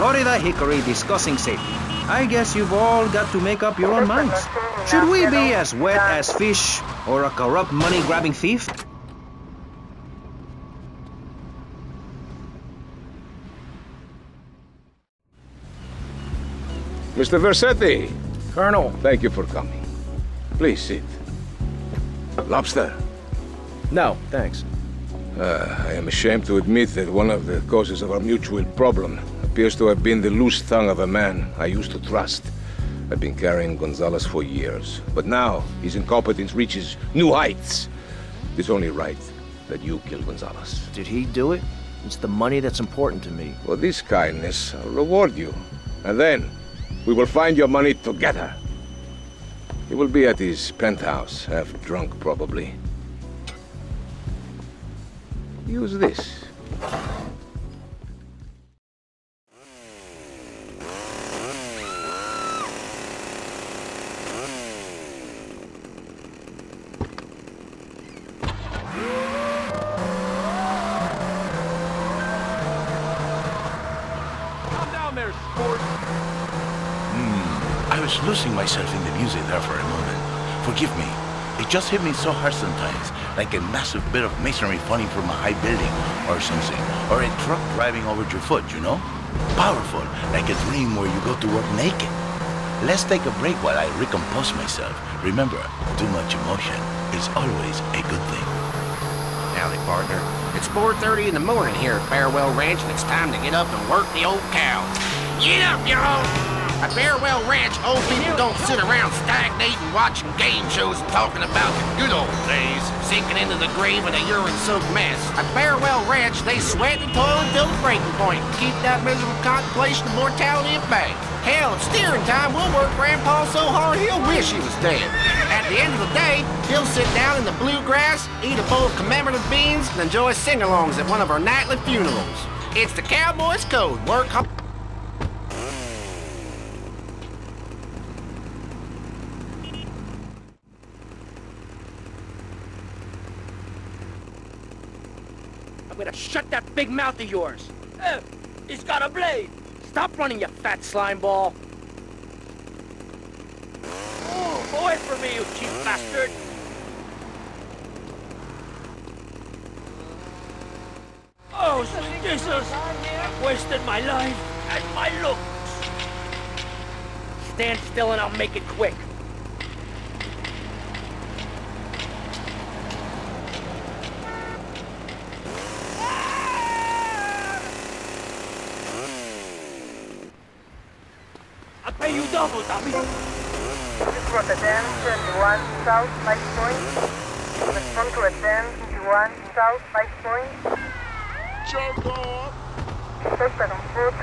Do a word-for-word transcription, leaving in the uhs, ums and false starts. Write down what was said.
Florida Hickory discussing safety. I guess you've all got to make up your own minds. Should we be as wet as fish or a corrupt money-grabbing thief? Mister Versetti. Colonel. Thank you for coming. Please sit. Lobster? No, thanks. Uh, I am ashamed to admit that one of the causes of our mutual problem appears to have been the loose tongue of a man I used to trust. I've been carrying Gonzalez for years, but now his incompetence reaches new heights. It's only right that you kill Gonzalez. Did he do it? It's the money that's important to me. For this kindness, I'll reward you. And then, we will find your money together. He will be at his penthouse, half drunk probably. Use this. I was losing myself in the music there for a moment. Forgive me. It just hit me so hard sometimes, like a massive bit of masonry falling from a high building or something, or a truck driving over your foot, you know? Powerful, like a dream where you go to work naked. Let's take a break while I recompose myself. Remember, too much emotion is always a good thing. Howdy, partner. It's four thirty in the morning here at Farewell Ranch, and it's time to get up and work the old cow. Get up, y'all! At Farewell Ranch, old people don't sit around stagnating, watching game shows and talking about the good old days, sinking into the grave in a urine-soaked mess. At Farewell Ranch, they sweat and toil until the breaking point to keep that miserable contemplation of mortality at bay. Hell, at steering time, we'll work Grandpa so hard he'll wish he was dead. At the end of the day, he'll sit down in the bluegrass, eat a bowl of commemorative beans, and enjoy sing-alongs at one of our nightly funerals. It's the cowboy's code. Work hard. I'm gonna shut that big mouth of yours. Eh, he's got a blade. Stop running, you fat slime ball. Move away from me, you cheap bastard. Oh, sweet Jesus. I've wasted my life and my looks. Stand still and I'll make it quick. I'll pay you double, Tommy. This was a ten twenty-one South Five Point. Respond to a ten twenty-one South Five Point. Choke off! Estoy para un four